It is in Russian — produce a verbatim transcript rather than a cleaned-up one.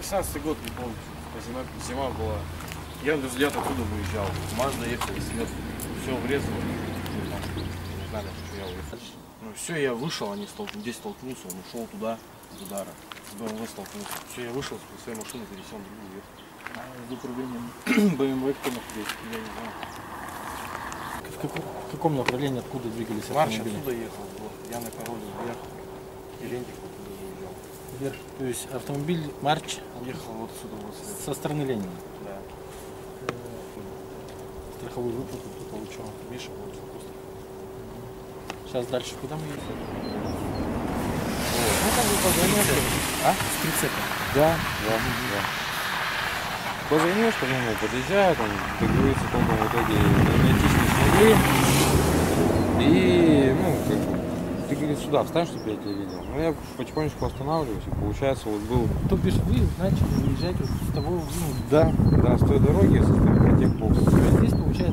шестнадцатый год, не помню, зима, зима была. Я, я оттуда выезжал. Мазда ехали, свет, все врезало. Не знали, что я уехал. Ну все, я вышел, они столкнулись, здесь столкнулся, он ушел туда, с удара. С БМВ столкнулся. Все, я вышел, со своей машины пересел, другую уехал. А за управлением БМВ кто находился? Я не знаю. В, каком, в каком направлении, откуда двигались Марш автомобили? оттуда ехал, вот, я на короне вверх, и Лентик оттуда выезжал. Вверх. То есть автомобиль Марч Ехал вот отсюда, вот сверху. со стороны Ленина. Да. Страховую выплату кто получал. Миша получил просто. Сейчас дальше куда мы едем? Ну как бы позвонил. А? С прицепом. Да, да, да. Позвонил, что ну, подъезжают, он договориться толком в итоге найтись не смогли. И, ну, как бы, ты, говорит, сюда встань, чтобы я тебя видел. Ну, я потихонечку останавливаюсь, и получается, вот был... То бишь вы начали выезжать вот с того, ну, Да, да, с той дороги, со стороны техбокса. здесь получается